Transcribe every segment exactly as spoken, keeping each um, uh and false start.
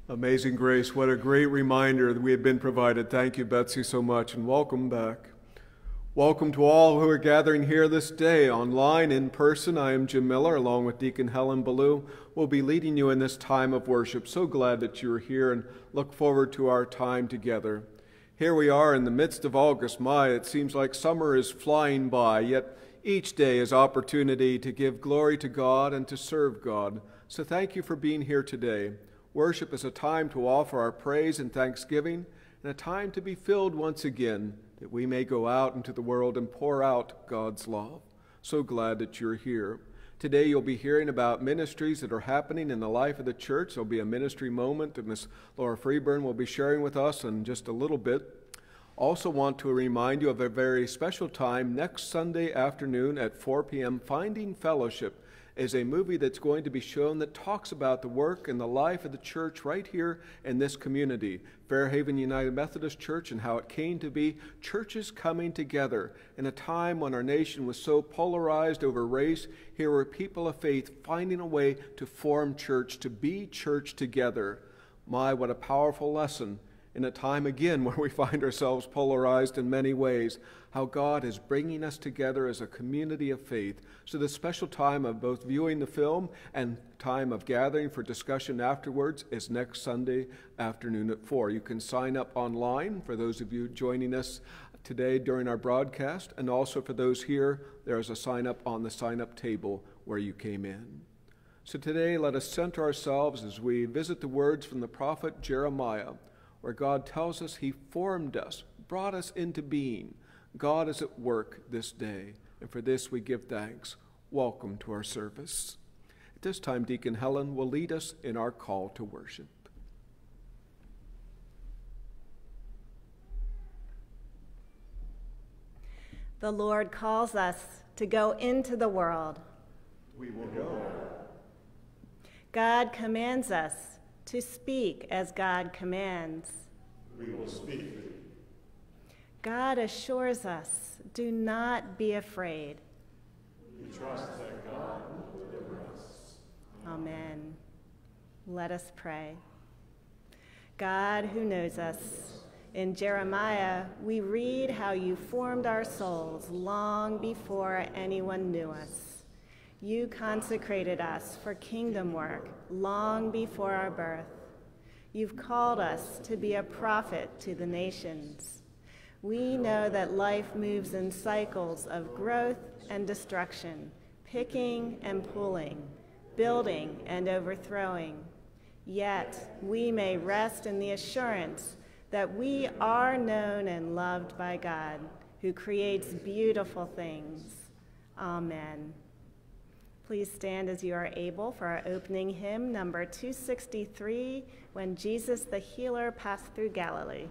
Amazing Grace, what a great reminder that we have been provided. Thank you, Betsy, so much, and welcome back. Welcome to all who are gathering here this day, online, in person. I am Jim Miller, along with Deacon Helen Ballou. We'll be leading you in this time of worship. So glad that you're here and look forward to our time together. Here we are in the midst of August. My, it seems like summer is flying by, yet each day is opportunity to give glory to God and to serve God. So thank you for being here today. Worship is a time to offer our praise and thanksgiving, and a time to be filled once again, that we may go out into the world and pour out God's love. So glad that you're here. Today you'll be hearing about ministries that are happening in the life of the church. There'll be a ministry moment that Miss Laura Freeburn will be sharing with us in just a little bit. Also want to remind you of a very special time next Sunday afternoon at four p.m. Finding Fellowship is a movie that's going to be shown that talks about the work and the life of the church right here in this community, Fairhaven United Methodist Church, and how it came to be churches coming together in a time when our nation was so polarized over race. Here were people of faith finding a way to form church, to be church together. My, what a powerful lesson in a time again where we find ourselves polarized in many ways, how God is bringing us together as a community of faith. So the special time of both viewing the film and time of gathering for discussion afterwards is next Sunday afternoon at four. You can sign up online for those of you joining us today during our broadcast, and also for those here, there is a sign up on the sign up table where you came in. So today let us center ourselves as we visit the words from the prophet Jeremiah, where God tells us he formed us, brought us into being. God is at work this day, and for this we give thanks. Welcome to our service. At this time, Deacon Helen will lead us in our call to worship. The Lord calls us to go into the world. We will go. God commands us to speak as God commands. We will speak. God assures us, do not be afraid. We trust that God will deliver us. Amen. Let us pray. God who knows us, in Jeremiah we read how you formed our souls long before anyone knew us. You consecrated us for kingdom work long before our birth. You've called us to be a prophet to the nations. We know that life moves in cycles of growth and destruction, picking and pulling, building and overthrowing. Yet we may rest in the assurance that we are known and loved by God, who creates beautiful things. Amen. Please stand as you are able for our opening hymn, number two sixty-three, When Jesus the Healer Passed Through Galilee.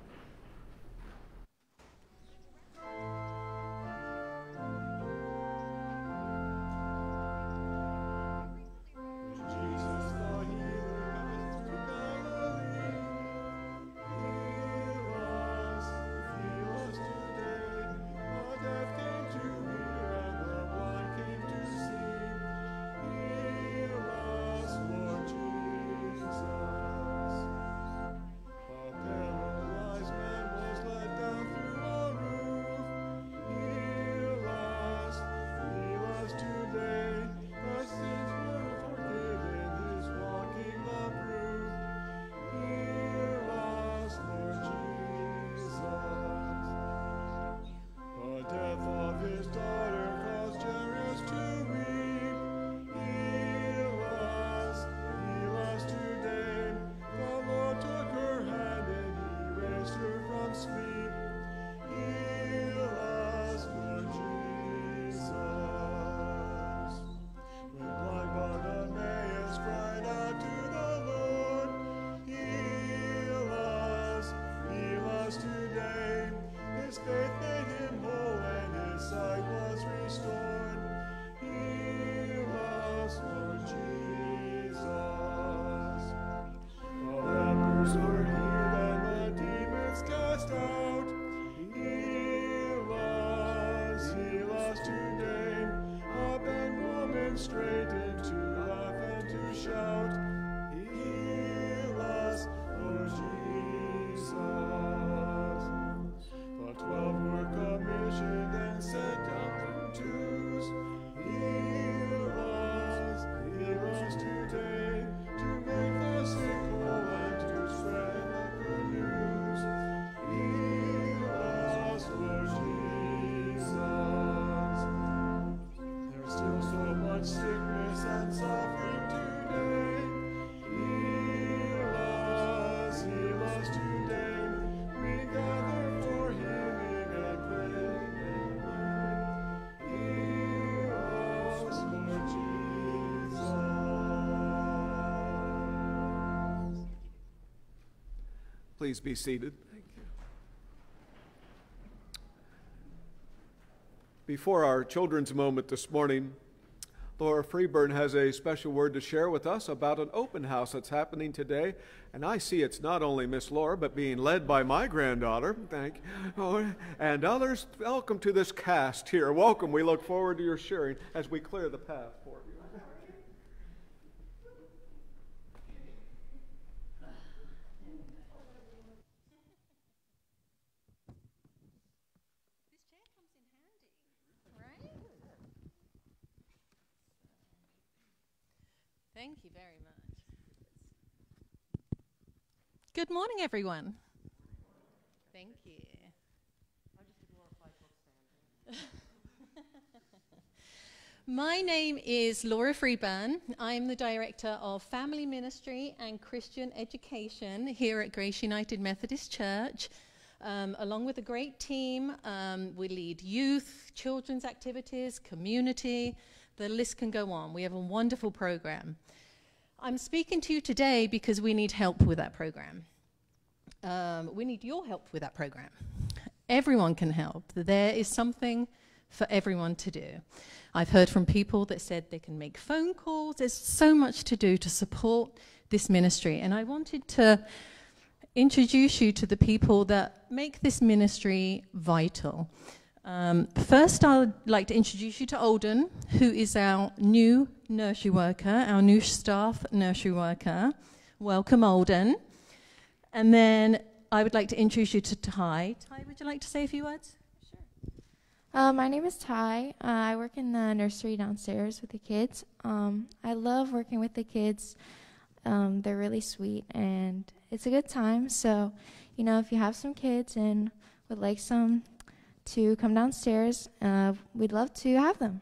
Straight into laugh and to shout, heal us, much sickness and suffering today. Heal us, heal us today. We gather for healing and praying. Heal us, Lord Jesus. Please be seated. Thank you. Before our children's moment this morning, Laura Freeburn has a special word to share with us about an open house that's happening today. And I see it's not only Miss Laura, but being led by my granddaughter, thank you, and others. Welcome to this cast here. Welcome. We look forward to your sharing as we clear the path for you. Thank you very much. Good morning, everyone. Thank you. My name is Laura Freeburn. I'm the Director of Family Ministry and Christian Education here at Grace United Methodist Church. Um, along with a great team, um, we lead youth, children's activities, community. The list can go on. We have a wonderful program. I'm speaking to you today because we need help with that program. Um, we need your help with that program. Everyone can help. There is something for everyone to do. I've heard from people that said they can make phone calls. There's so much to do to support this ministry. And I wanted to introduce you to the people that make this ministry vital. Um, first, I'd like to introduce you to Olden, who is our new nursery worker, our new staff nursery worker. Welcome, Olden. And then I would like to introduce you to Ty. Ty, would you like to say a few words? Sure. Uh, my name is Ty. Uh, I work in the nursery downstairs with the kids. Um, I love working with the kids. Um, they're really sweet, and it's a good time. So, you know, if you have some kids and would like some to come downstairs, uh, we'd love to have them.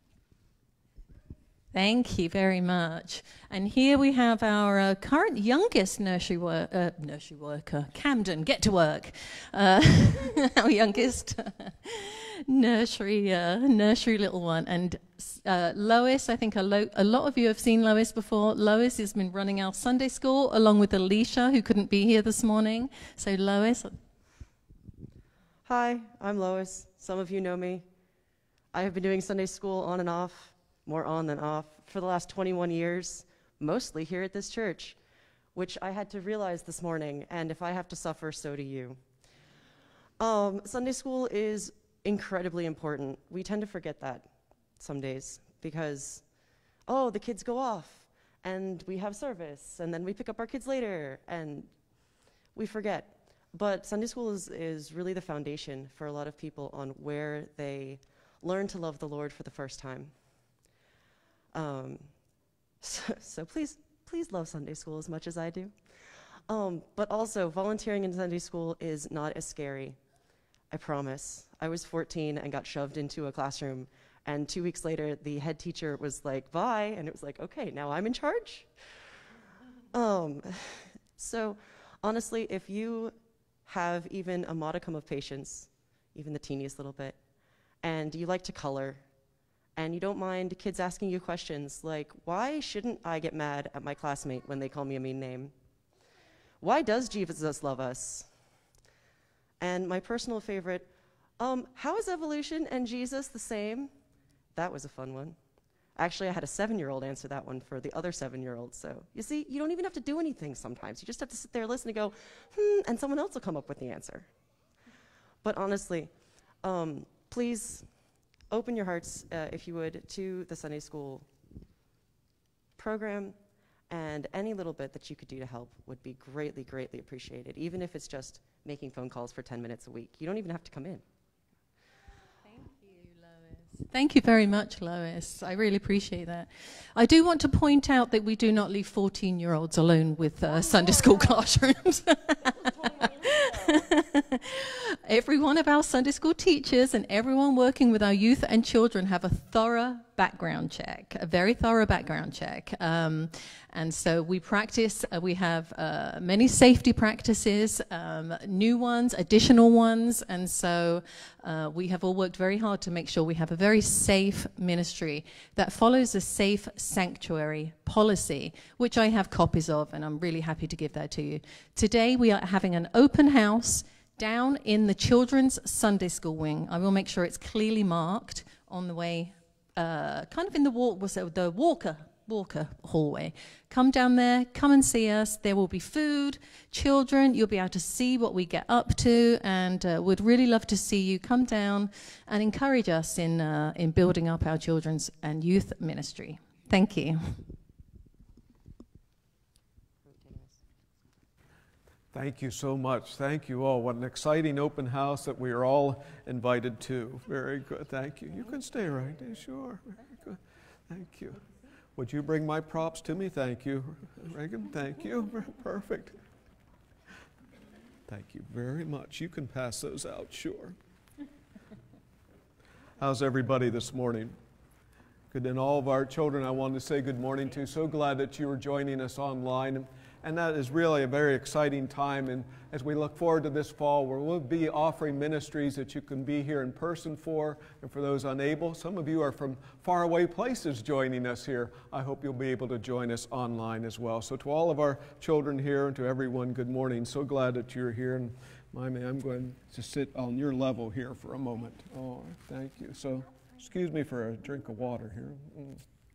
Thank you very much. And here we have our uh, current youngest nursery, wor- uh, nursery worker, Camden, get to work. Uh, our youngest nursery uh, nursery little one. And uh, Lois, I think a, lo- a lot of you have seen Lois before. Lois has been running our Sunday school along with Alicia, who couldn't be here this morning. So Lois. Hi, I'm Lois. Some of you know me. I have been doing Sunday school on and off, more on than off, for the last twenty-one years, mostly here at this church, which I had to realize this morning, and if I have to suffer, so do you. Um, Sunday school is incredibly important. We tend to forget that some days because, oh, the kids go off, and we have service, and then we pick up our kids later, and we forget. But Sunday school is, is really the foundation for a lot of people on where they learn to love the Lord for the first time. Um, so, so please, please love Sunday school as much as I do. Um, but also, volunteering in Sunday school is not as scary, I promise. I was fourteen and got shoved into a classroom, and two weeks later, the head teacher was like, bye, and it was like, okay, now I'm in charge? Um, so, honestly, if you have even a modicum of patience, even the teeniest little bit, and you like to color, and you don't mind kids asking you questions like, why shouldn't I get mad at my classmate when they call me a mean name? Why does Jesus love us? And my personal favorite, um, how is evolution and Jesus the same? That was a fun one. Actually, I had a seven-year-old answer that one for the other seven-year-old. So you see, you don't even have to do anything sometimes. You just have to sit there, listen, and go, hmm, and someone else will come up with the answer. But honestly, um, please open your hearts, uh, if you would, to the Sunday school program, and any little bit that you could do to help would be greatly, greatly appreciated, even if it's just making phone calls for ten minutes a week. You don't even have to come in. Thank you very much, Lois. I really appreciate that. I do want to point out that we do not leave fourteen-year-olds alone with uh, Sunday school classrooms. every one of our Sunday school teachers and everyone working with our youth and children have a thorough background check, a very thorough background check. Um, and so we practice, uh, we have uh, many safety practices, um, new ones, additional ones. And so uh, we have all worked very hard to make sure we have a very safe ministry that follows a safe sanctuary policy, which I have copies of, and I'm really happy to give that to you. Today we are having an open house down in the children's Sunday school wing. I will make sure it's clearly marked on the way, uh, kind of in the walk, was it the Walker Walker hallway. Come down there, come and see us. There will be food, children. You'll be able to see what we get up to, and uh, would really love to see you come down and encourage us in uh, in building up our children's and youth ministry. Thank you. Thank you so much. Thank you all. What an exciting open house that we are all invited to. Very good. Thank you. You can stay right there. Sure. Very good. Thank you. Would you bring my props to me? Thank you, Reagan. Thank you. Perfect. Thank you very much. You can pass those out, sure. How's everybody this morning? Good. And all of our children I wanted to say good morning to. So glad that you are joining us online. And that is really a very exciting time. And as we look forward to this fall, where we'll be offering ministries that you can be here in person for, and for those unable. Some of you are from faraway places joining us here. I hope you'll be able to join us online as well. So to all of our children here and to everyone, good morning. So glad that you're here. And Mimi, I'm going to sit on your level here for a moment. Oh, thank you. So excuse me for a drink of water here. Mm.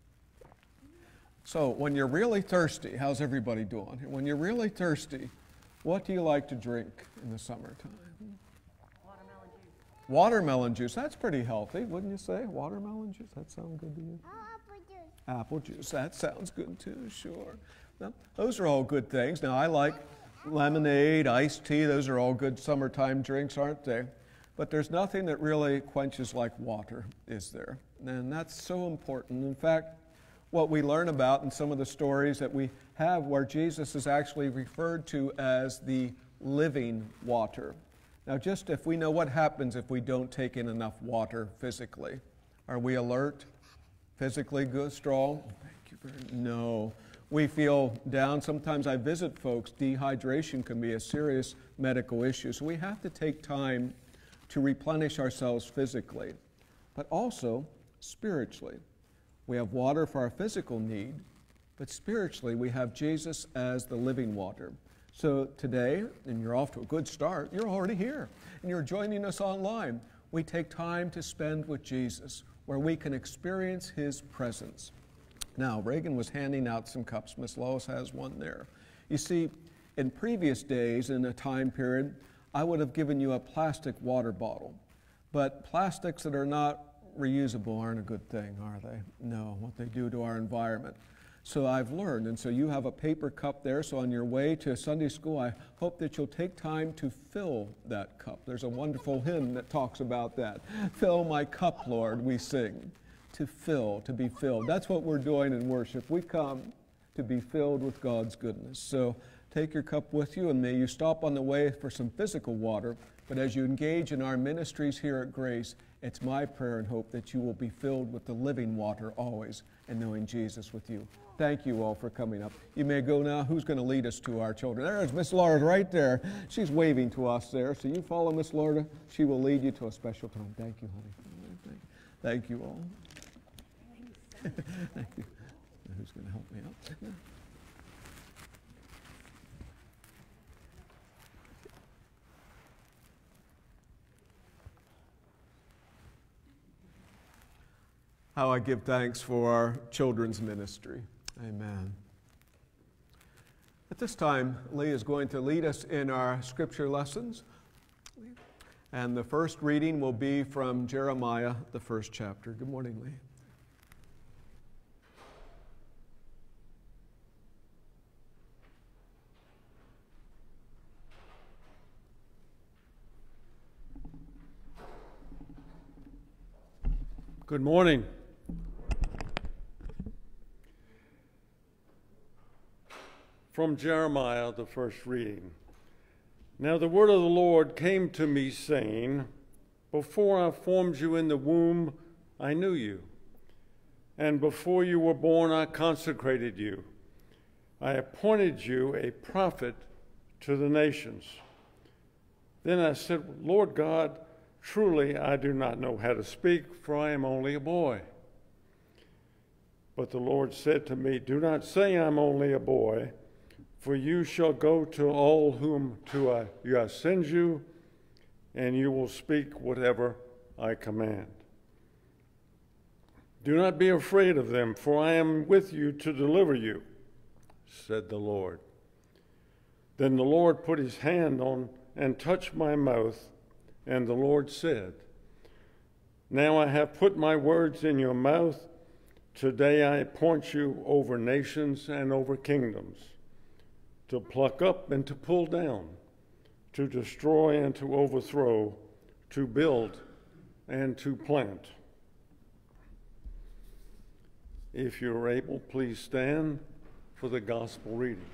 So when you're really thirsty, how's everybody doing? When you're really thirsty, what do you like to drink in the summertime? Watermelon juice. Watermelon juice. That's pretty healthy, wouldn't you say? Watermelon juice. That sound good to you? Oh, apple juice. Apple juice. That sounds good too, sure. Well, those are all good things. Now, I like lemonade, iced tea. Those are all good summertime drinks, aren't they? But there's nothing that really quenches like water, is there? And that's so important. In fact, what we learn about in some of the stories that we have where Jesus is actually referred to as the living water. Now, just if we know what happens if we don't take in enough water physically. Are we alert? Physically good, strong? Thank you very much. No. We feel down. Sometimes I visit folks. Dehydration can be a serious medical issue. So we have to take time to replenish ourselves physically, but also spiritually. We have water for our physical need, but spiritually we have Jesus as the living water. So today, and you're off to a good start, you're already here, and you're joining us online. We take time to spend with Jesus, where we can experience His presence. Now, Reagan was handing out some cups. Miss Lois has one there. You see, in previous days, in a time period, I would have given you a plastic water bottle, but plastics that are not reusable aren't a good thing, are they? No, what they do to our environment. So I've learned, and so you have a paper cup there, so on your way to Sunday school, I hope that you'll take time to fill that cup. There's a wonderful hymn that talks about that. Fill my cup, Lord, we sing. To fill, to be filled. That's what we're doing in worship. We come to be filled with God's goodness. So take your cup with you, and may you stop on the way for some physical water, but as you engage in our ministries here at Grace, it's my prayer and hope that you will be filled with the living water always and knowing Jesus with you. Thank you all for coming up. You may go now. Who's going to lead us to our children? There's Miss Laura right there. She's waving to us there. So you follow Miss Laura. She will lead you to a special time. Thank you, honey. Thank you all. Thank you. Who's going to help me out? How I give thanks for our children's ministry. Amen. At this time, Lee is going to lead us in our scripture lessons. And the first reading will be from Jeremiah, the first chapter. Good morning, Lee. Good morning. From Jeremiah, the first reading. Now the word of the Lord came to me, saying, Before I formed you in the womb, I knew you. And before you were born, I consecrated you. I appointed you a prophet to the nations. Then I said, Lord God, truly I do not know how to speak, for I am only a boy. But the Lord said to me, Do not say I'm only a boy, for you shall go to all whom to I, I send you, and you will speak whatever I command. Do not be afraid of them, for I am with you to deliver you, said the Lord. Then the Lord put his hand on and touched my mouth, and the Lord said, Now I have put my words in your mouth. Today I appoint you over nations and over kingdoms, to pluck up and to pull down, to destroy and to overthrow, to build and to plant. If you're able, please stand for the gospel reading.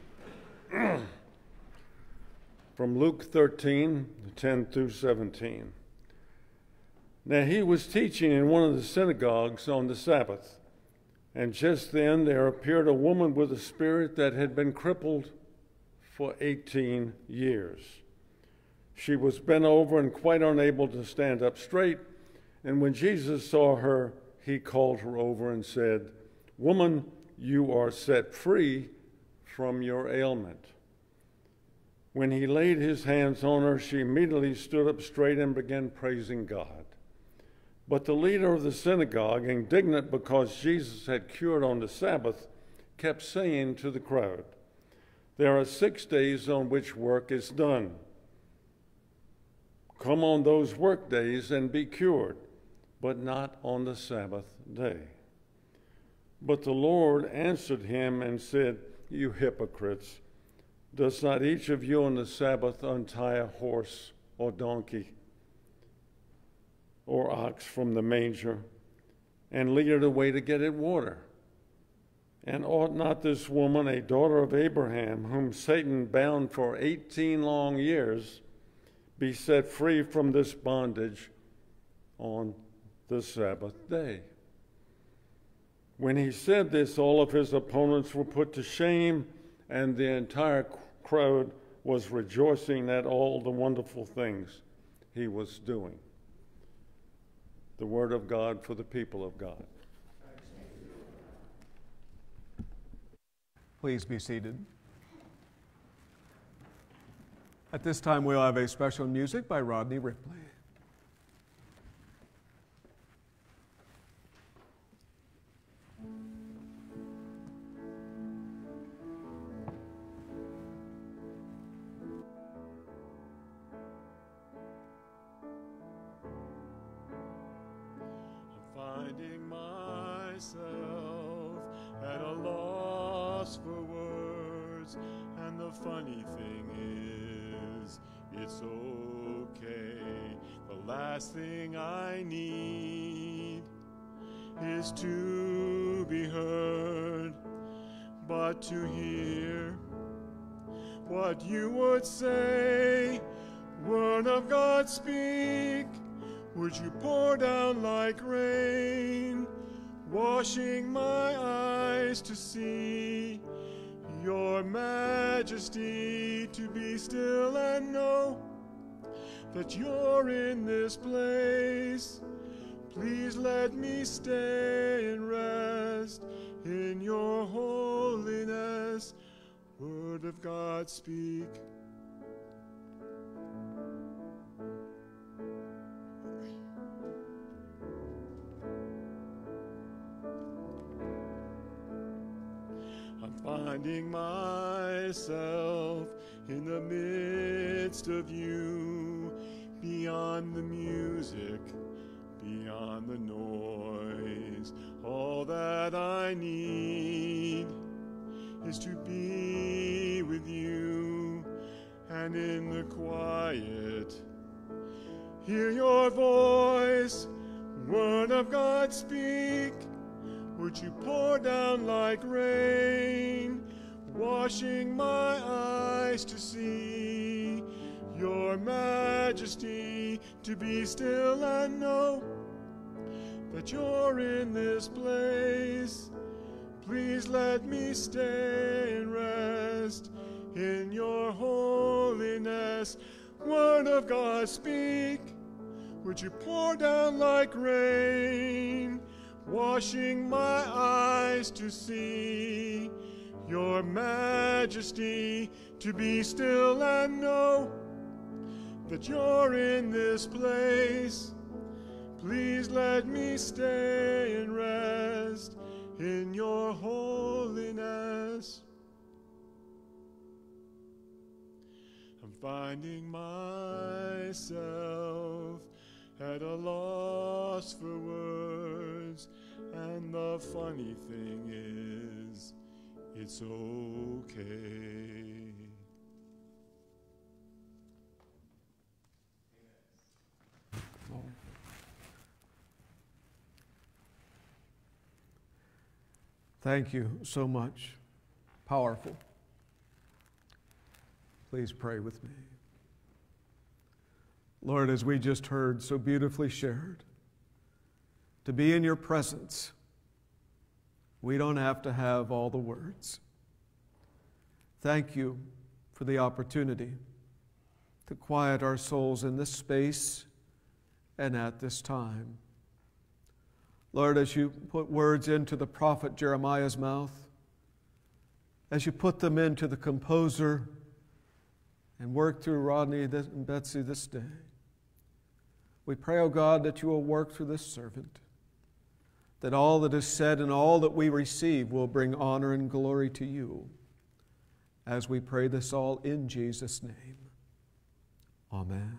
From Luke thirteen, ten through seventeen. Now he was teaching in one of the synagogues on the Sabbath, and just then there appeared a woman with a spirit that had been crippled for eighteen years. She was bent over and quite unable to stand up straight, and when Jesus saw her, he called her over and said, Woman, you are set free from your ailment. When he laid his hands on her, she immediately stood up straight and began praising God. But the leader of the synagogue, indignant because Jesus had cured on the Sabbath, kept saying to the crowd, There are six days on which work is done. Come on those work days and be cured, but not on the Sabbath day. But the Lord answered him and said, You hypocrites, does not each of you on the Sabbath untie a horse or donkey or ox from the manger and lead it away to get it water? And ought not this woman, a daughter of Abraham, whom Satan bound for eighteen long years, be set free from this bondage on the Sabbath day? When he said this, all of his opponents were put to shame, and the entire crowd was rejoicing at all the wonderful things he was doing. The word of God for the people of God. Please be seated. At this time, we'll have a special music by Rodney Ripley. Finding myself at a loss for words, and the funny thing is, it's okay. The last thing I need is to be heard, but to hear what you would say. Word of God, speak. Would you pour down like rain, washing my eyes to see your majesty, to be still and know that you're in this place. Please let me stay and rest in your holiness. Word of God, speak. Finding myself in the midst of you, beyond the music, beyond the noise. All that I need is to be with you, and in the quiet, hear your voice. Word of God, speak. Would you pour down like rain, washing my eyes to see your majesty, to be still and know that you're in this place. Please let me stay and rest in your holiness. Word of God, speak. Would you pour down like rain, washing my eyes to see your majesty, to be still and know that you're in this place. Please let me stay and rest in your holiness. I'm finding myself at a loss for words, and the funny thing is, it's okay. Thank you so much. Powerful. Please pray with me. Lord, as we just heard so beautifully shared, to be in your presence, we don't have to have all the words. Thank you for the opportunity to quiet our souls in this space and at this time. Lord, as you put words into the prophet Jeremiah's mouth, as you put them into the composer and work through Rodney and Betsy this day, we pray, O God, that you will work through this servant, that all that is said and all that we receive will bring honor and glory to you, as we pray this all in Jesus' name. Amen.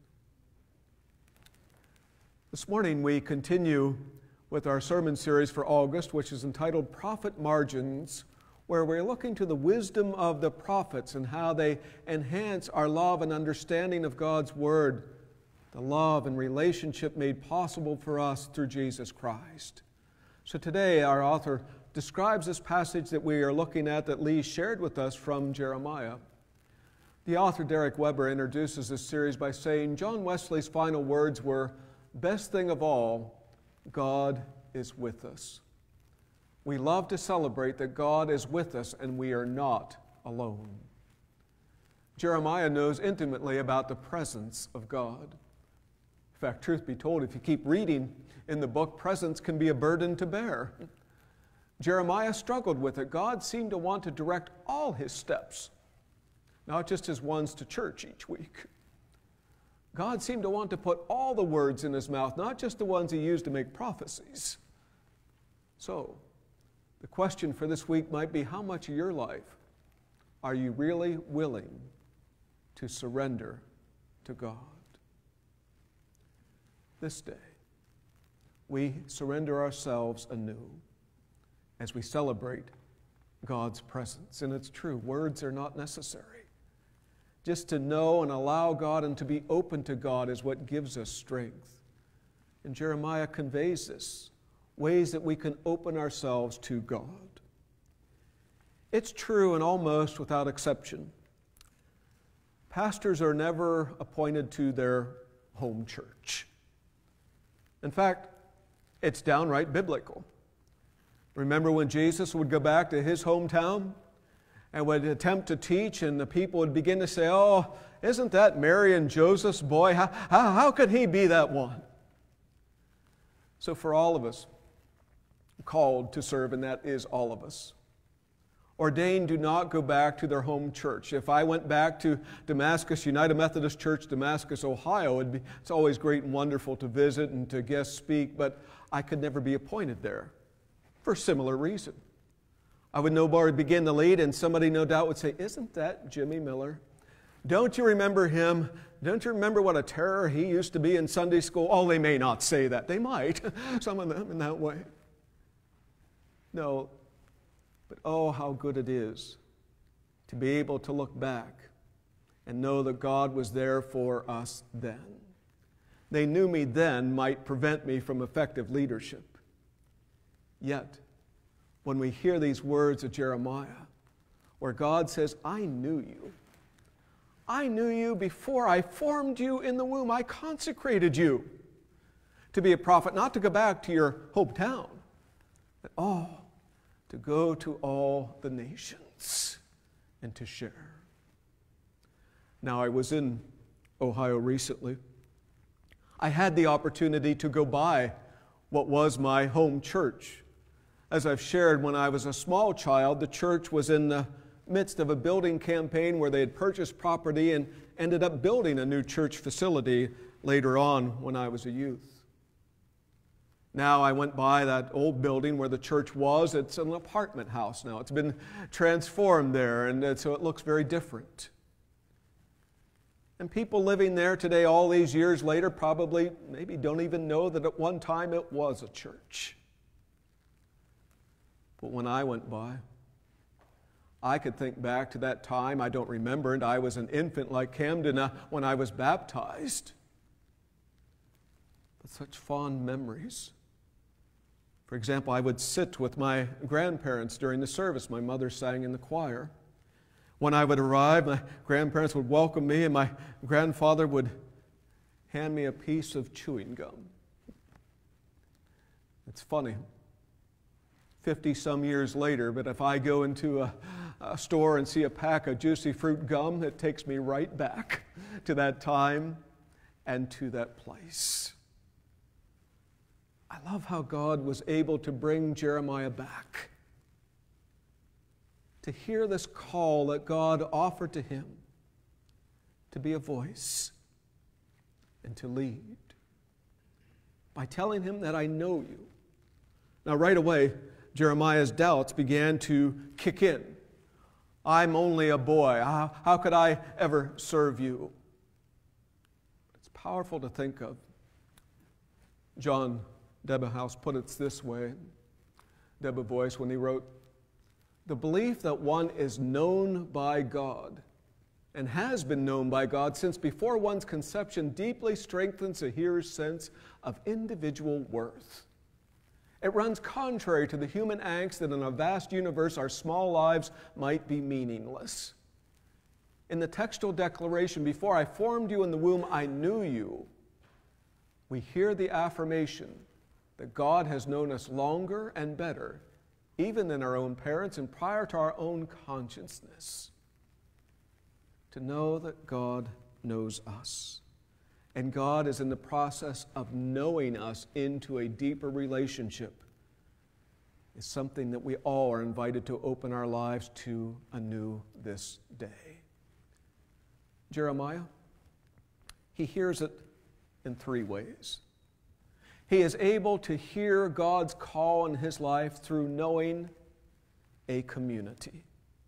This morning we continue with our sermon series for August, which is entitled Prophet Margins, where we're looking to the wisdom of the prophets and how they enhance our love and understanding of God's Word, the love and relationship made possible for us through Jesus Christ. So today our author describes this passage that we are looking at that Lee shared with us from Jeremiah. The author, Derek Weber, introduces this series by saying John Wesley's final words were, "Best thing of all, God is with us." We love to celebrate that God is with us and we are not alone. Jeremiah knows intimately about the presence of God. In fact, truth be told, if you keep reading in the book, presence can be a burden to bear. Jeremiah struggled with it. God seemed to want to direct all his steps, not just his ones to church each week. God seemed to want to put all the words in his mouth, not just the ones he used to make prophecies. So, the question for this week might be, how much of your life are you really willing to surrender to God? This day, we surrender ourselves anew as we celebrate God's presence. And it's true, words are not necessary. Just to know and allow God and to be open to God is what gives us strength. And Jeremiah conveys this, ways that we can open ourselves to God. It's true and almost without exception, pastors are never appointed to their home church. In fact, it's downright biblical. Remember when Jesus would go back to his hometown and would attempt to teach, and the people would begin to say, "Oh, isn't that Mary and Joseph's boy? How, how, how could he be that one?" So for all of us called to serve, and that is all of us, ordained do not go back to their home church. If I went back to Damascus United Methodist Church, Damascus, Ohio, it'd be, it's always great and wonderful to visit and to guest speak, but I could never be appointed there for a similar reason. I would no more begin the lead, and somebody no doubt would say, "Isn't that Jimmy Miller? Don't you remember him? Don't you remember what a terror he used to be in Sunday school?" Oh, they may not say that. They might, some of them in that way. No, but oh, how good it is to be able to look back and know that God was there for us then. They knew me then might prevent me from effective leadership. Yet, when we hear these words of Jeremiah, where God says, "I knew you. I knew you before I formed you in the womb. I consecrated you to be a prophet, not to go back to your hometown, but oh, to go to all the nations and to share. Now, I was in Ohio recently. I had the opportunity to go by what was my home church. As I've shared, when I was a small child, the church was in the midst of a building campaign where they had purchased property and ended up building a new church facility later on when I was a youth. Now I went by that old building where the church was. It's an apartment house now. It's been transformed there, and so it looks very different. And people living there today, all these years later, probably maybe don't even know that at one time it was a church. But when I went by, I could think back to that time. I don't remember it. I was an infant like Camden uh, when I was baptized. But such fond memories. For example, I would sit with my grandparents during the service. My mother sang in the choir. When I would arrive, my grandparents would welcome me, and my grandfather would hand me a piece of chewing gum. It's funny. Fifty-some years later, but if I go into a, a store and see a pack of Juicy Fruit gum, it takes me right back to that time and to that place. I love how God was able to bring Jeremiah back, to hear this call that God offered to him, to be a voice and to lead, by telling him that I know you. Now right away, Jeremiah's doubts began to kick in. I'm only a boy. How, how could I ever serve you? It's powerful to think of. John Debenhouse put it this way, Debevoise, when he wrote, the belief that one is known by God and has been known by God since before one's conception deeply strengthens a hearer's sense of individual worth. It runs contrary to the human angst that in a vast universe our small lives might be meaningless. In the textual declaration, before I formed you in the womb, I knew you, we hear the affirmation that God has known us longer and better, even than our own parents and prior to our own consciousness. To know that God knows us. And God is in the process of knowing us into a deeper relationship is something that we all are invited to open our lives to anew this day. Jeremiah, he hears it in three ways. He is able to hear God's call in his life through knowing a community.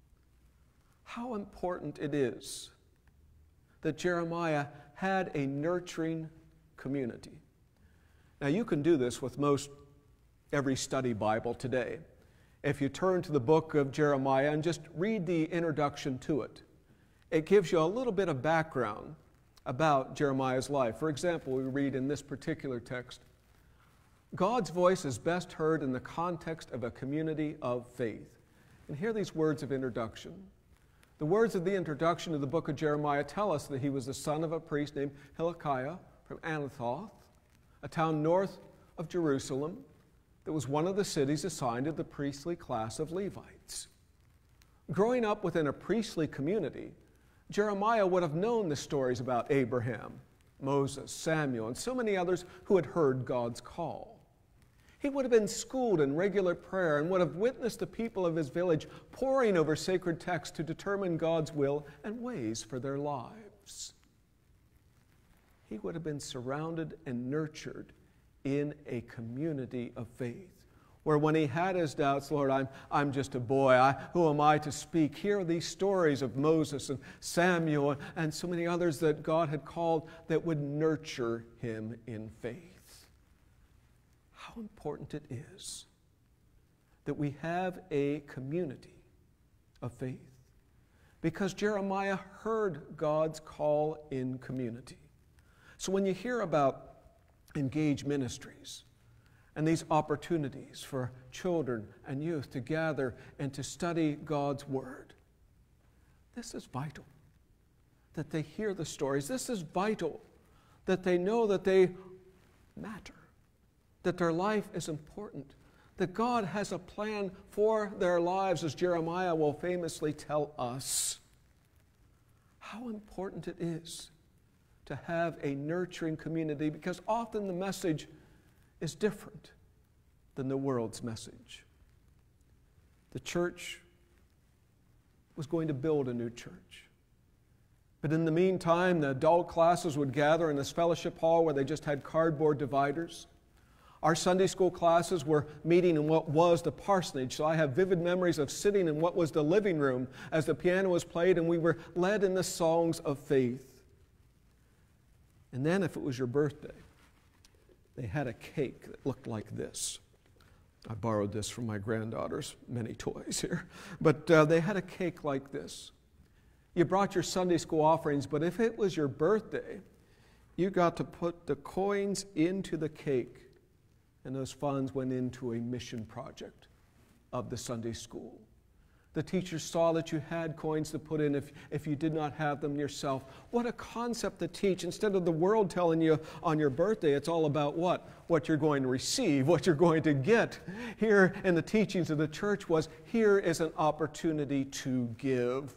How important it is that Jeremiah had a nurturing community. Now you can do this with most every study Bible today. If you turn to the book of Jeremiah and just read the introduction to it, it gives you a little bit of background about Jeremiah's life. For example, we read in this particular text, God's voice is best heard in the context of a community of faith. And hear these words of introduction. The words of the introduction to the book of Jeremiah tell us that he was the son of a priest named Hilkiah from Anathoth, a town north of Jerusalem that was one of the cities assigned to the priestly class of Levites. Growing up within a priestly community, Jeremiah would have known the stories about Abraham, Moses, Samuel, and so many others who had heard God's call. He would have been schooled in regular prayer and would have witnessed the people of his village poring over sacred texts to determine God's will and ways for their lives. He would have been surrounded and nurtured in a community of faith, where when he had his doubts, Lord, I'm, I'm just a boy, I, who am I to speak? Here are these stories of Moses and Samuel and so many others that God had called that would nurture him in faith. How important it is that we have a community of faith, because Jeremiah heard God's call in community. So when you hear about engaged ministries and these opportunities for children and youth to gather and to study God's Word, this is vital. that they hear the stories. This is vital, that they know that they matter, that their life is important, that God has a plan for their lives, as Jeremiah will famously tell us. How important it is to have a nurturing community, because often the message is different than the world's message. The church was going to build a new church. But in the meantime, the adult classes would gather in this fellowship hall where they just had cardboard dividers. Our Sunday school classes were meeting in what was the parsonage, so I have vivid memories of sitting in what was the living room as the piano was played and we were led in the songs of faith. And then if it was your birthday, they had a cake that looked like this. I borrowed this from my granddaughter's many toys here. But uh, they had a cake like this. You brought your Sunday school offerings, but if it was your birthday, you got to put the coins into the cake, and those funds went into a mission project of the Sunday school. The teachers saw that you had coins to put in if, if you did not have them yourself. What a concept to teach. Instead of the world telling you on your birthday, it's all about what? What you're going to receive, what you're going to get. Here in the teachings of the church was, here is an opportunity to give.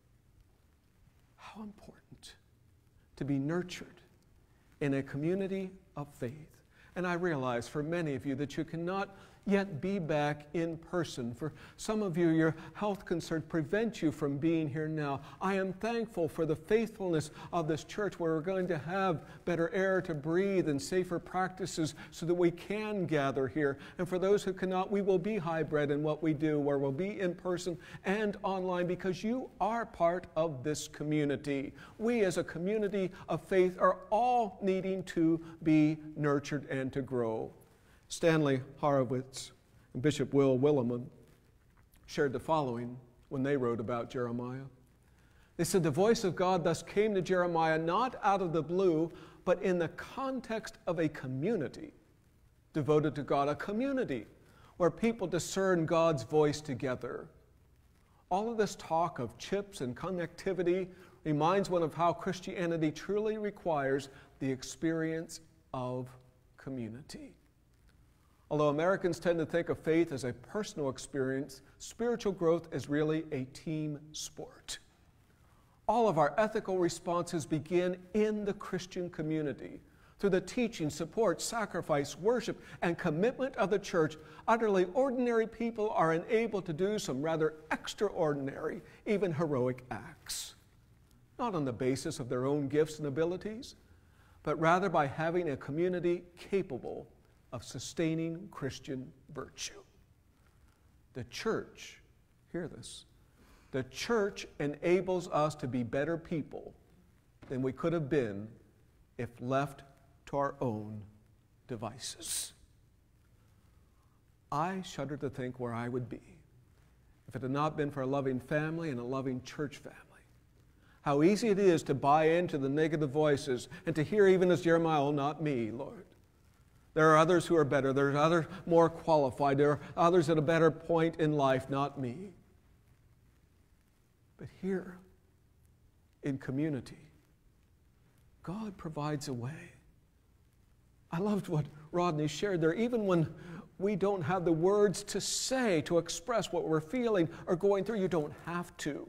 How important to be nurtured in a community of faith. And I realize for many of you that you cannot yet be back in person. For some of you, your health concerns prevent you from being here now. I am thankful for the faithfulness of this church where we're going to have better air to breathe and safer practices so that we can gather here. And for those who cannot, we will be hybrid in what we do, where we'll be in person and online, because you are part of this community. We as a community of faith are all needing to be nurtured and to grow. Stanley Horowitz and Bishop Will Willimon shared the following when they wrote about Jeremiah. They said, the voice of God thus came to Jeremiah not out of the blue, but in the context of a community devoted to God, a community where people discern God's voice together. All of this talk of chips and connectivity reminds one of how Christianity truly requires the experience of community. Although Americans tend to think of faith as a personal experience, spiritual growth is really a team sport. All of our ethical responses begin in the Christian community. Through the teaching, support, sacrifice, worship, and commitment of the church, utterly ordinary people are enabled to do some rather extraordinary, even heroic acts. Not on the basis of their own gifts and abilities, but rather by having a community capable of sustaining Christian virtue. The church, hear this, the church enables us to be better people than we could have been if left to our own devices. I shudder to think where I would be if it had not been for a loving family and a loving church family. How easy it is to buy into the negative voices and to hear, even as Jeremiah, oh, not me, Lord. There are others who are better. There are others more qualified. There are others at a better point in life, not me. But here, in community, God provides a way. I loved what Rodney shared there. Even when we don't have the words to say, to express what we're feeling or going through, you don't have to.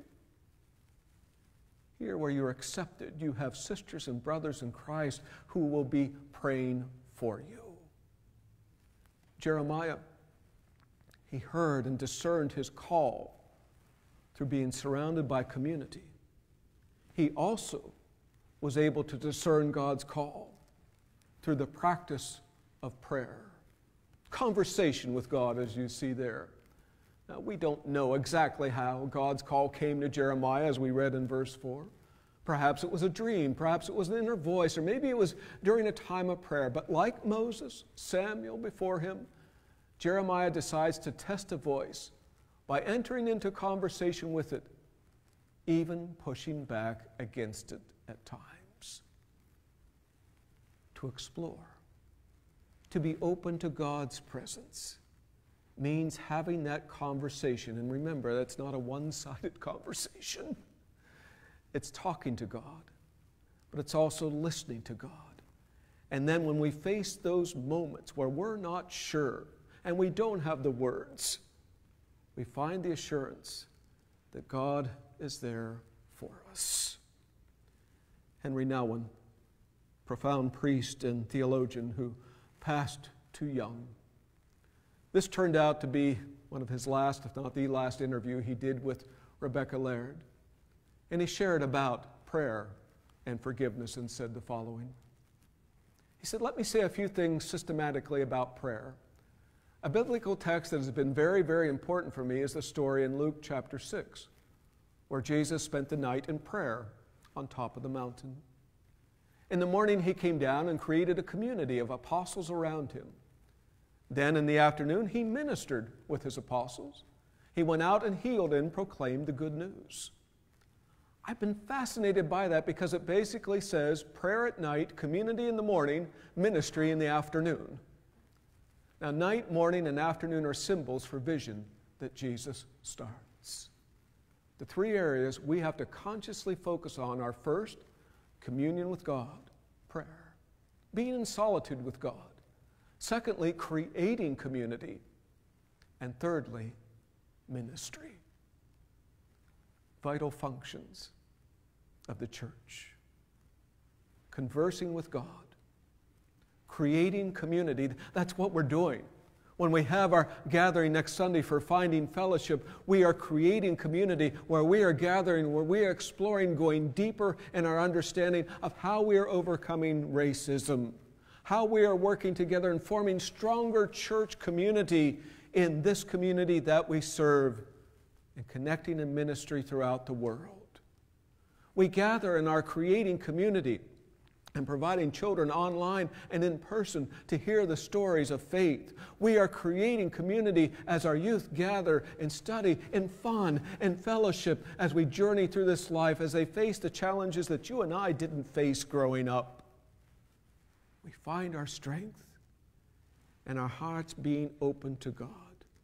Here where you're accepted, you have sisters and brothers in Christ who will be praying for you. Jeremiah, he heard and discerned his call through being surrounded by community. He also was able to discern God's call through the practice of prayer. Conversation with God, as you see there. Now, we don't know exactly how God's call came to Jeremiah, as we read in verse four. Perhaps it was a dream, perhaps it was an inner voice, or maybe it was during a time of prayer. But like Moses, Samuel before him, Jeremiah decides to test a voice by entering into conversation with it, even pushing back against it at times. To explore, to be open to God's presence, means having that conversation. And remember, that's not a one-sided conversation. It's talking to God, but it's also listening to God. And then when we face those moments where we're not sure and we don't have the words, we find the assurance that God is there for us. Henry Nouwen, profound priest and theologian who passed too young. This turned out to be one of his last, if not the last, interview he did with Rebecca Laird. And he shared about prayer and forgiveness and said the following. He said, "Let me say a few things systematically about prayer. A biblical text that has been very, very important for me is the story in Luke chapter six, where Jesus spent the night in prayer on top of the mountain. In the morning, he came down and created a community of apostles around him. Then in the afternoon, he ministered with his apostles. He went out and healed and proclaimed the good news." I've been fascinated by that because it basically says prayer at night, community in the morning, ministry in the afternoon. Now, night, morning, and afternoon are symbols for vision that Jesus starts. The three areas we have to consciously focus on are first, communion with God, prayer, being in solitude with God. Secondly, creating community. And thirdly, ministry. Vital functions of the church. Conversing with God. Creating community. That's what we're doing. When we have our gathering next Sunday for Finding Fellowship, we are creating community where we are gathering, where we are exploring, going deeper in our understanding of how we are overcoming racism, how we are working together and forming stronger church community in this community that we serve, and connecting in ministry throughout the world. We gather and are creating community and providing children online and in person to hear the stories of faith. We are creating community as our youth gather and study in fun and fellowship as we journey through this life, as they face the challenges that you and I didn't face growing up. We find our strength and our hearts being open to God.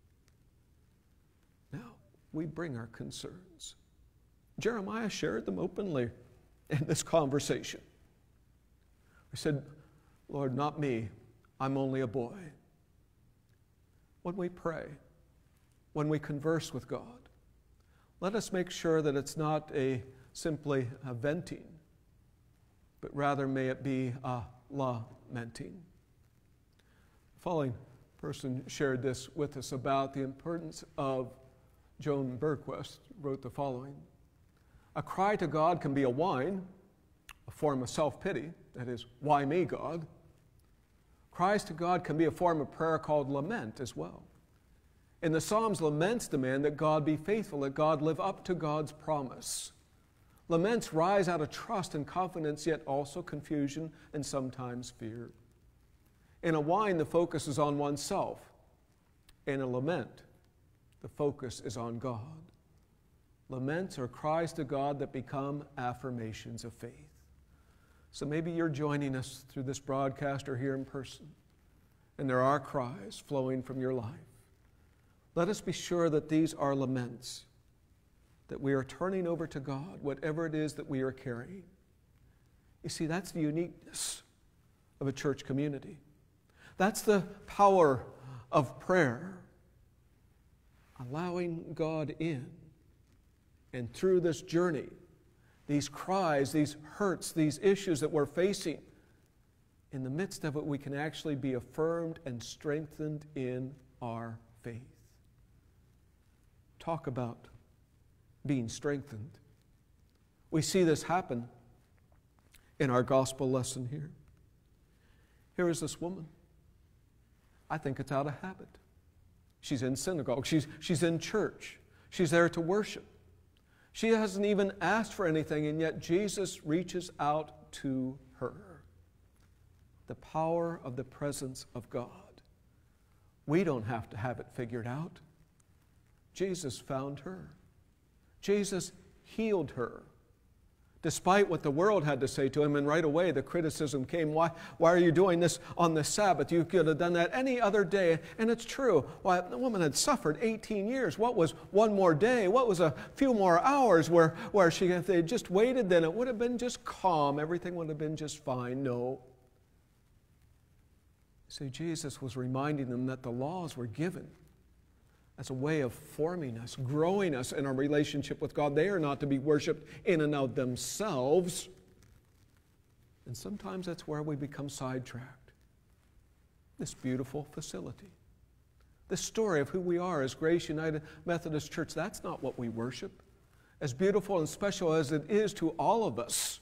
Now, we bring our concerns. Jeremiah shared them openly in this conversation. He said, "Lord, not me. I'm only a boy." When we pray, when we converse with God, let us make sure that it's not a simply a venting, but rather may it be a lamenting. The following person shared this with us about the importance of Joan Berquist, wrote the following. "A cry to God can be a whine, a form of self-pity, that is, why me, God? Cries to God can be a form of prayer called lament as well. In the Psalms, laments demand that God be faithful, that God live up to God's promise. Laments rise out of trust and confidence, yet also confusion and sometimes fear. In a whine, the focus is on oneself. In a lament, the focus is on God. Laments are cries to God that become affirmations of faith." So maybe you're joining us through this broadcast or here in person, and there are cries flowing from your life. Let us be sure that these are laments, that we are turning over to God, whatever it is that we are carrying. You see, that's the uniqueness of a church community. That's the power of prayer, allowing God in. And through this journey, these cries, these hurts, these issues that we're facing, in the midst of it, we can actually be affirmed and strengthened in our faith. Talk about being strengthened. We see this happen in our gospel lesson here. Here is this woman. I think it's out of habit. She's in synagogue. She's, she's in church. She's there to worship. She hasn't even asked for anything, and yet Jesus reaches out to her. The power of the presence of God. We don't have to have it figured out. Jesus found her. Jesus healed her. despite what the world had to say to him. And right away the criticism came, why, why are you doing this on the Sabbath? You could have done that any other day. And it's true. Why, the woman had suffered eighteen years. What was one more day? What was a few more hours where, where she, if they had just waited, then it would have been just calm. Everything would have been just fine. No. See, Jesus was reminding them that the laws were given as a way of forming us, growing us in our relationship with God. They are not to be worshiped in and of themselves. And sometimes that's where we become sidetracked. This beautiful facility, this story of who we are as Grace United Methodist Church, that's not what we worship. As beautiful and special as it is to all of us,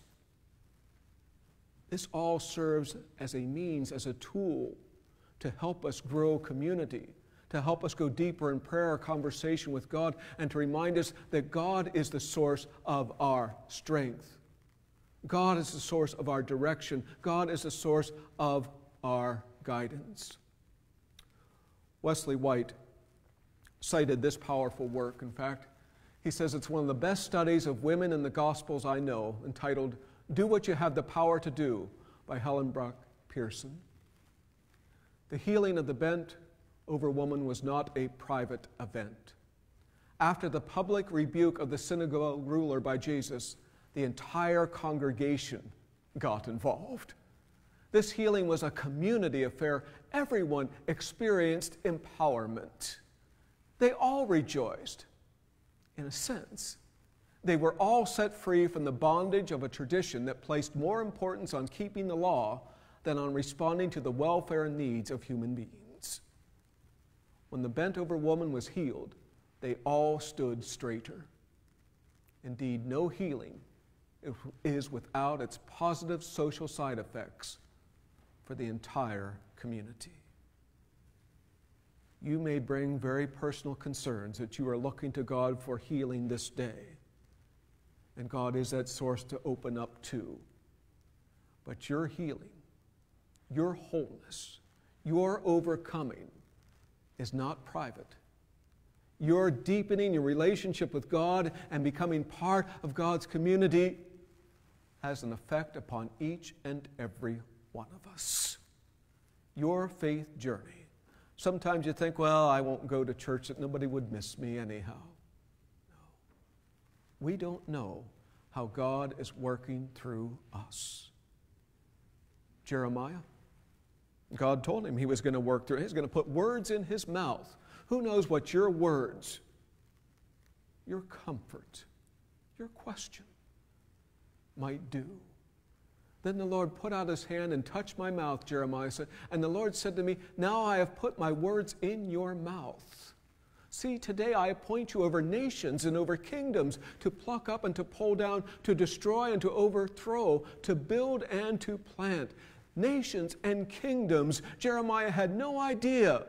this all serves as a means, as a tool to help us grow community, to help us go deeper in prayer or conversation with God, and to remind us that God is the source of our strength. God is the source of our direction. God is the source of our guidance. Wesley White cited this powerful work. In fact, he says it's one of the best studies of women in the Gospels I know, entitled Do What You Have the Power to Do by Helen Brock Pearson. The healing of the bent over woman was not a private event. After the public rebuke of the synagogue ruler by Jesus, the entire congregation got involved. This healing was a community affair. Everyone experienced empowerment. They all rejoiced. In a sense, they were all set free from the bondage of a tradition that placed more importance on keeping the law than on responding to the welfare needs of human beings. When the bent-over woman was healed, they all stood straighter. Indeed, no healing is without its positive social side effects for the entire community. You may bring very personal concerns that you are looking to God for healing this day, and God is that source to open up to. But your healing, your wholeness, your overcoming is not private. Your deepening your relationship with God and becoming part of God's community has an effect upon each and every one of us. Your faith journey. Sometimes you think, well, I won't go to church, that nobody would miss me anyhow. No. We don't know how God is working through us. Jeremiah, God told him he was going to work through, he was going to put words in his mouth. Who knows what your words, your comfort, your question might do. Then the Lord put out his hand and touched my mouth, Jeremiah said, and the Lord said to me, now I have put my words in your mouth. See, today I appoint you over nations and over kingdoms to pluck up and to pull down, to destroy and to overthrow, to build and to plant. Nations and kingdoms. Jeremiah had no idea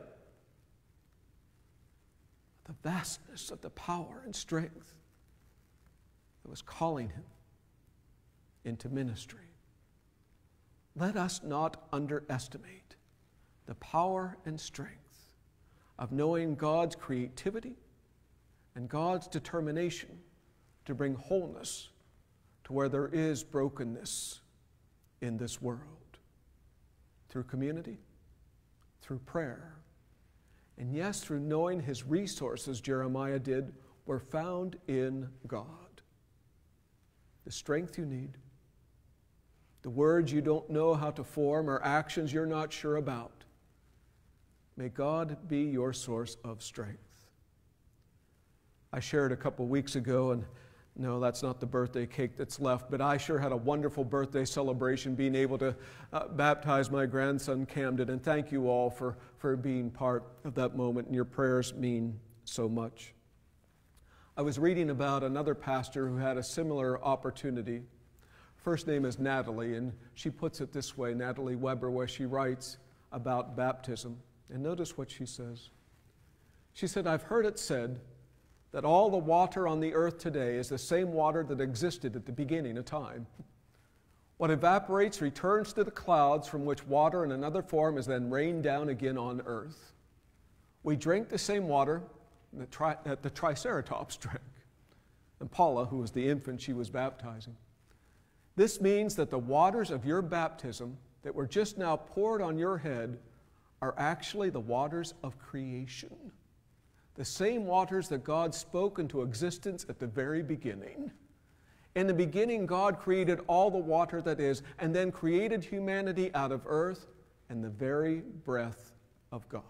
the vastness of the power and strength that was calling him into ministry. Let us not underestimate the power and strength of knowing God's creativity and God's determination to bring wholeness to where there is brokenness in this world. Through community, through prayer, and yes, through knowing his resources, Jeremiah did, were found in God. The strength you need, the words you don't know how to form, or actions you're not sure about. May God be your source of strength. I shared a couple weeks ago, and no, that's not the birthday cake that's left, but I sure had a wonderful birthday celebration being able to uh, baptize my grandson Camden, and thank you all for, for being part of that moment, and your prayers mean so much. I was reading about another pastor who had a similar opportunity. First name is Natalie, and she puts it this way, Natalie Weber, where she writes about baptism. And notice what she says. She said, I've heard it said that all the water on the earth today is the same water that existed at the beginning of time. What evaporates returns to the clouds, from which water in another form is then rained down again on earth. We drink the same water that, tri- that the Triceratops drank. And Paula, who was the infant she was baptizing, This means that the waters of your baptism that were just now poured on your head are actually the waters of creation. The same waters that God spoke into existence at the very beginning. In the beginning, God created all the water that is, and then created humanity out of earth and the very breath of God.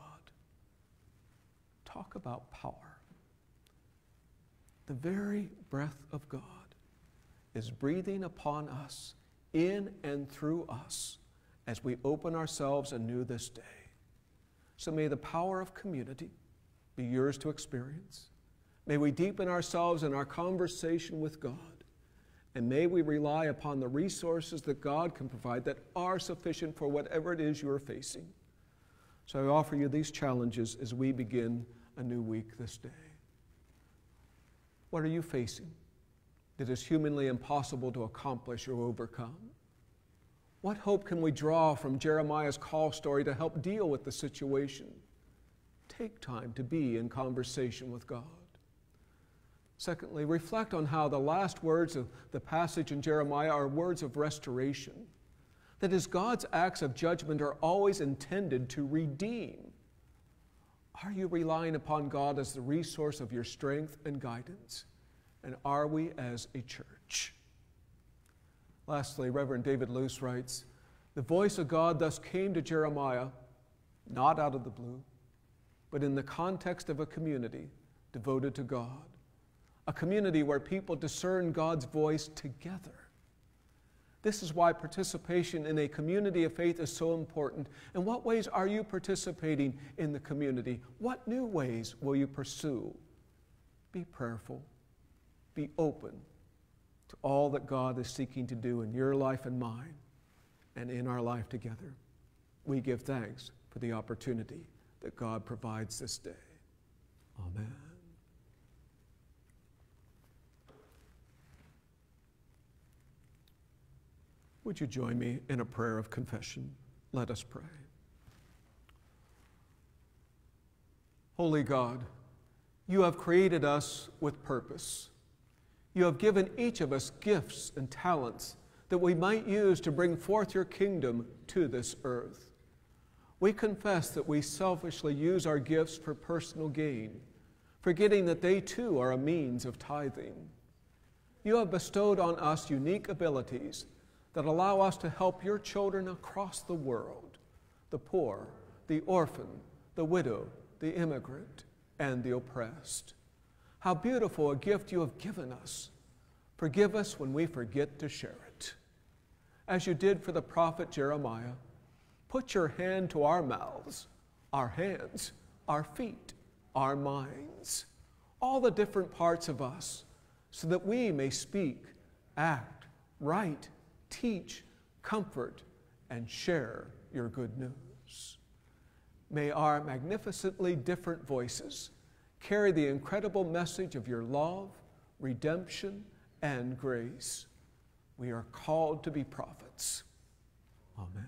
Talk about power. The very breath of God is breathing upon us, in and through us, as we open ourselves anew this day. So may the power of community be yours to experience. May we deepen ourselves in our conversation with God. And may we rely upon the resources that God can provide that are sufficient for whatever it is you're facing. So I offer you these challenges as we begin a new week this day. What are you facing that is humanly impossible to accomplish or overcome? What hope can we draw from Jeremiah's call story to help deal with the situation? Take time to be in conversation with God. Secondly, reflect on how the last words of the passage in Jeremiah are words of restoration. That is, God's acts of judgment are always intended to redeem. Are you relying upon God as the resource of your strength and guidance? And are we as a church? Lastly, Reverend David Luce writes, the voice of God thus came to Jeremiah, not out of the blue, but in the context of a community devoted to God. A community where people discern God's voice together. This is why participation in a community of faith is so important. In what ways are you participating in the community? What new ways will you pursue? Be prayerful. Be open to all that God is seeking to do in your life and mine and in our life together. We give thanks for the opportunity that God provides this day. Amen. Would you join me in a prayer of confession? Let us pray. Holy God, you have created us with purpose. You have given each of us gifts and talents that we might use to bring forth your kingdom to this earth. We confess that we selfishly use our gifts for personal gain, forgetting that they too are a means of tithing. You have bestowed on us unique abilities that allow us to help your children across the world, the poor, the orphan, the widow, the immigrant, and the oppressed. How beautiful a gift you have given us. Forgive us when we forget to share it. As you did for the prophet Jeremiah, put your hand to our mouths, our hands, our feet, our minds, all the different parts of us, so that we may speak, act, write, teach, comfort, and share your good news. May our magnificently different voices carry the incredible message of your love, redemption, and grace. We are called to be prophets. Amen.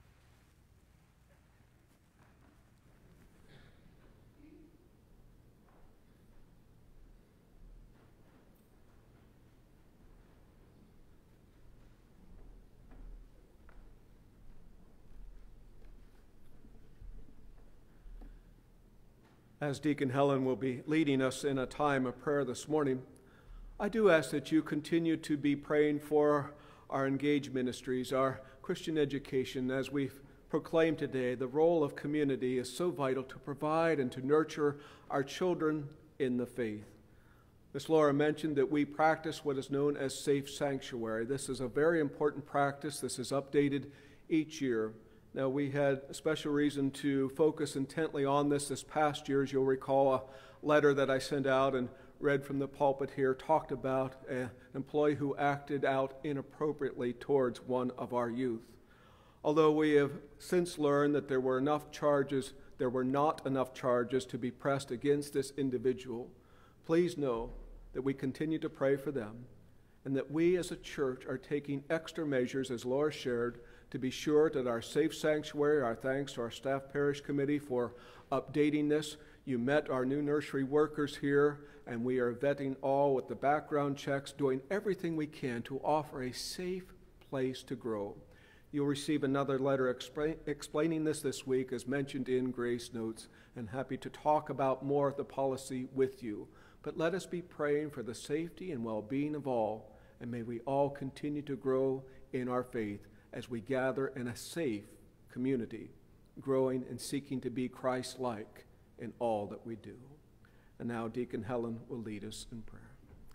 As Deacon Helen will be leading us in a time of prayer this morning, I do ask that you continue to be praying for our Engage ministries, our Christian education. As we've proclaimed today, the role of community is so vital to provide and to nurture our children in the faith. Miss Laura mentioned that we practice what is known as Safe Sanctuary. This is a very important practice. This is updated each year. Now, we had a special reason to focus intently on this this past year. As you'll recall, a letter that I sent out and read from the pulpit here talked about an employee who acted out inappropriately towards one of our youth. Although we have since learned that there were enough charges, there were not enough charges to be pressed against this individual, please know that we continue to pray for them and that we as a church are taking extra measures, as Laura shared, to be sure that our Safe Sanctuary, our thanks to our staff parish committee for updating this. You met our new nursery workers here, and we are vetting all with the background checks, doing everything we can to offer a safe place to grow. You'll receive another letter expra- explaining this this week, as mentioned in Grace Notes, and happy to talk about more of the policy with you. But let us be praying for the safety and well-being of all, and may we all continue to grow in our faith as we gather in a safe community, growing and seeking to be Christ-like in all that we do. And now Deacon Helen will lead us in prayer.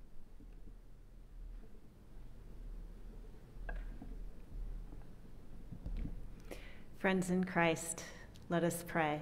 Friends in Christ, let us pray.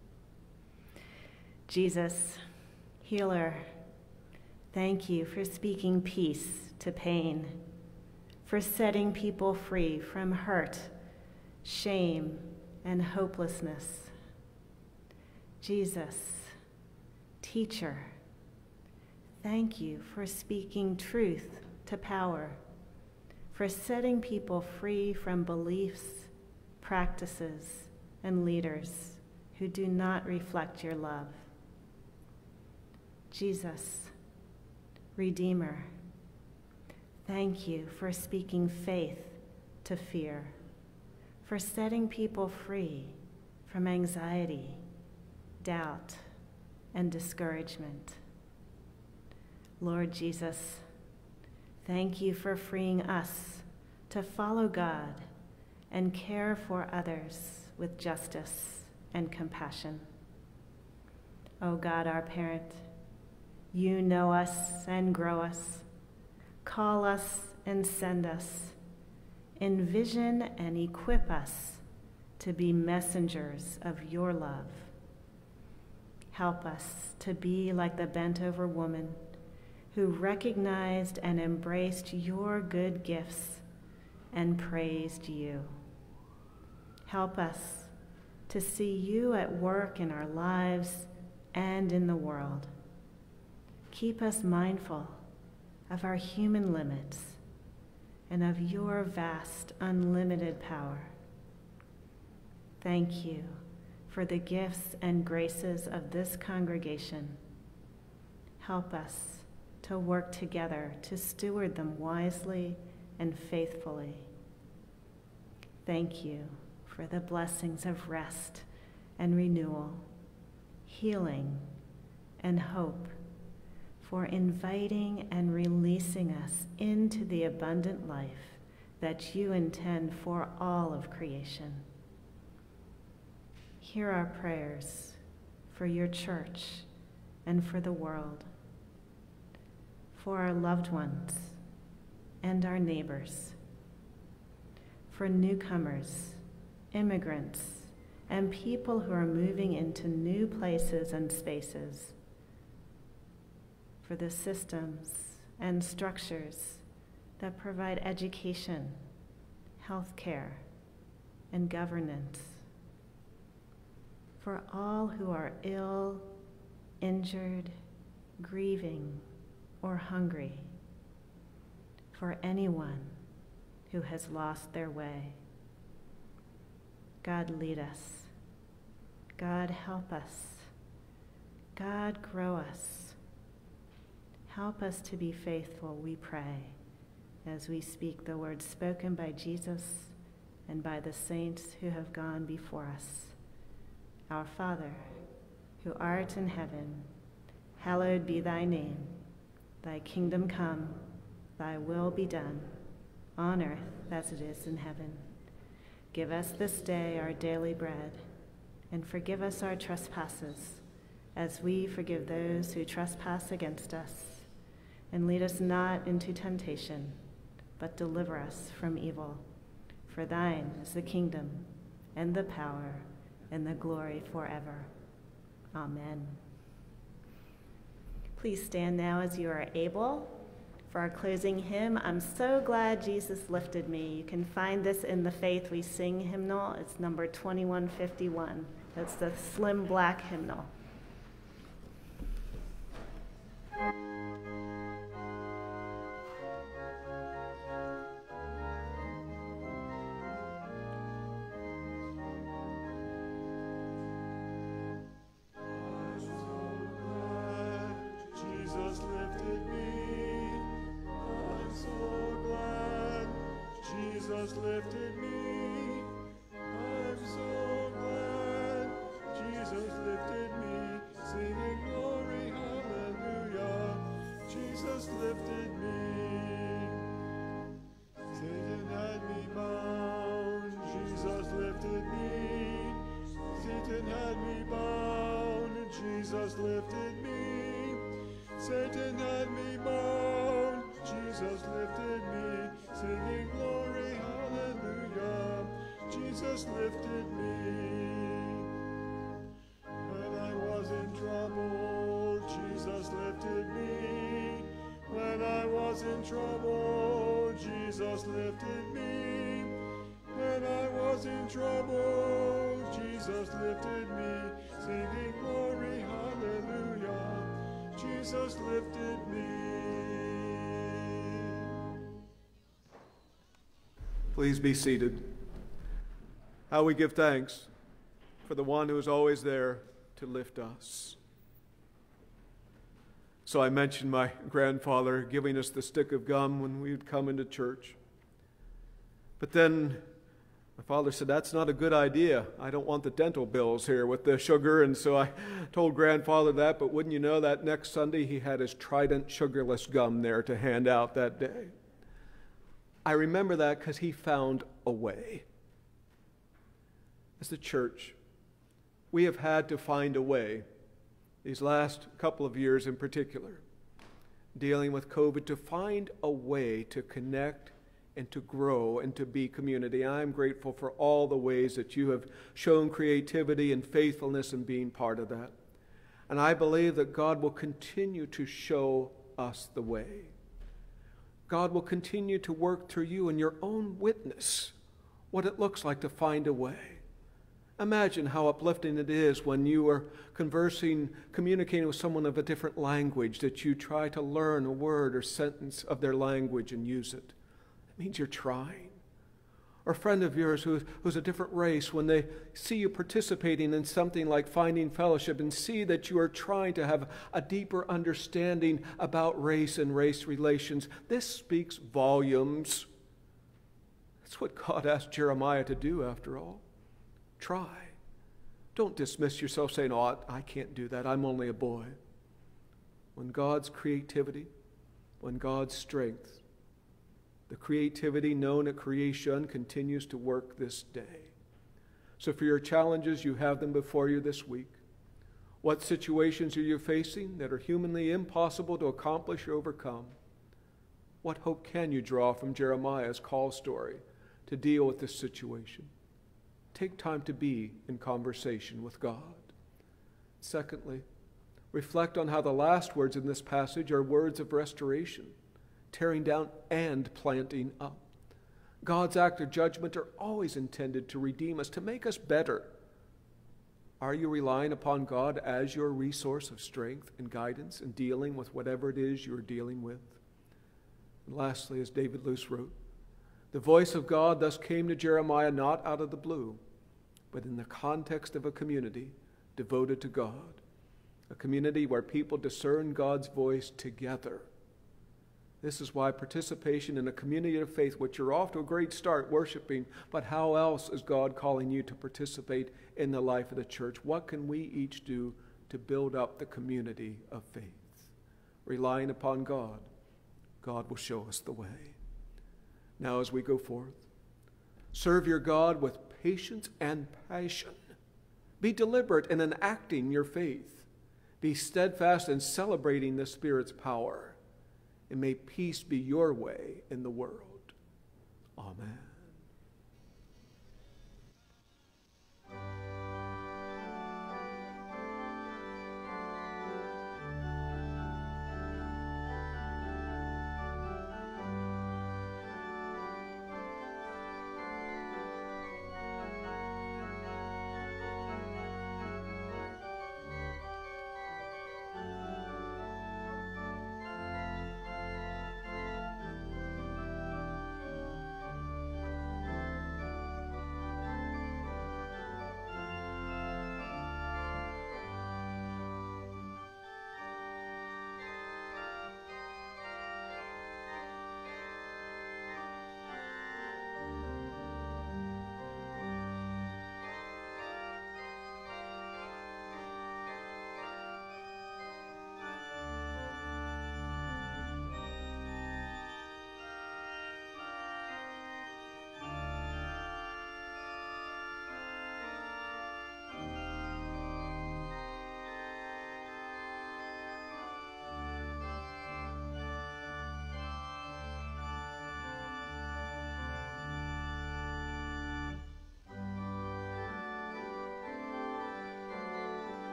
Jesus, healer, thank you for speaking peace to pain, for setting people free from hurt, shame, and hopelessness. Jesus, teacher, thank you for speaking truth to power, for setting people free from beliefs, practices, and leaders who do not reflect your love. Jesus, Redeemer, thank you for speaking faith to fear, for setting people free from anxiety, doubt, and discouragement. Lord Jesus, thank you for freeing us to follow God and care for others with justice and compassion. O God, our parent, you know us and grow us, call us and send us, envision and equip us to be messengers of your love. Help us to be like the bent-over woman who recognized and embraced your good gifts and praised you. Help us to see you at work in our lives and in the world. Keep us mindful of our human limits and of your vast, unlimited power. Thank you for the gifts and graces of this congregation. Help us to work together to steward them wisely and faithfully. Thank you for the blessings of rest and renewal, healing and hope, for inviting and releasing us into the abundant life that you intend for all of creation. Hear our prayers for your church and for the world, for our loved ones and our neighbors, for newcomers, immigrants, and people who are moving into new places and spaces, for the systems and structures that provide education, health care, and governance, for all who are ill, injured, grieving, or hungry, for anyone who has lost their way. God, lead us. God, help us. God, grow us. Help us to be faithful, we pray, as we speak the words spoken by Jesus and by the saints who have gone before us. Our Father, who art in heaven, hallowed be thy name. Thy kingdom come, thy will be done, on earth as it is in heaven. Give us this day our daily bread, and forgive us our trespasses, as we forgive those who trespass against us. And lead us not into temptation, but deliver us from evil. For thine is the kingdom, and the power, and the glory forever. Amen. Please stand now as you are able for our closing hymn, I'm So Glad Jesus Lifted Me. You can find this in the Faith We Sing hymnal. It's number twenty-one fifty-one. That's the slim black hymnal. Jesus lifted me. I'm so glad Jesus lifted me. I'm so glad Jesus lifted me, singing glory, hallelujah. Jesus lifted me. Satan had me bound, Jesus lifted me. Satan had me bound, Jesus lifted me. Satan had me bound, Jesus lifted me, singing glory, hallelujah. Jesus lifted me. When I was in trouble, Jesus lifted me. When I was in trouble, Jesus lifted me. When I was in trouble, Jesus lifted me, singing glory, hallelujah. Jesus lifted me. Please be seated. How we give thanks for the one who is always there to lift us. So I mentioned my grandfather giving us the stick of gum when we would come into church. But then my father said, that's not a good idea. I don't want the dental bills here with the sugar. And so I told grandfather that, but wouldn't you know that next Sunday he had his Trident sugarless gum there to hand out that day. I remember that because he found a way. As the church, we have had to find a way, these last couple of years in particular, dealing with COVID, to find a way to connect and to grow and to be community. I'm grateful for all the ways that you have shown creativity and faithfulness in being part of that. And I believe that God will continue to show us the way. God will continue to work through you in your own witness what it looks like to find a way. Imagine how uplifting it is when you are conversing, communicating with someone of a different language, that you try to learn a word or sentence of their language and use it. It means you're trying. Or a friend of yours who, who's a different race, when they see you participating in something like Finding Fellowship and see that you are trying to have a deeper understanding about race and race relations, this speaks volumes. That's what God asked Jeremiah to do, after all. Try. Don't dismiss yourself saying, oh, I can't do that. I'm only a boy. When God's creativity, when God's strength, the creativity known at creation continues to work this day. So for your challenges, you have them before you this week. What situations are you facing that are humanly impossible to accomplish or overcome? What hope can you draw from Jeremiah's call story to deal with this situation? Take time to be in conversation with God. Secondly, reflect on how the last words in this passage are words of restoration, tearing down and planting up. God's act of judgment are always intended to redeem us, to make us better. Are you relying upon God as your resource of strength and guidance in dealing with whatever it is you're dealing with? And lastly, as David Luce wrote, the voice of God thus came to Jeremiah not out of the blue, but in the context of a community devoted to God, a community where people discern God's voice together. This is why participation in a community of faith, which you're off to a great start worshiping, but how else is God calling you to participate in the life of the church? What can we each do to build up the community of faith? Relying upon God, God will show us the way. Now as we go forth, serve your God with patience and passion. Be deliberate in enacting your faith. Be steadfast in celebrating the Spirit's power. And may peace be your way in the world. Amen.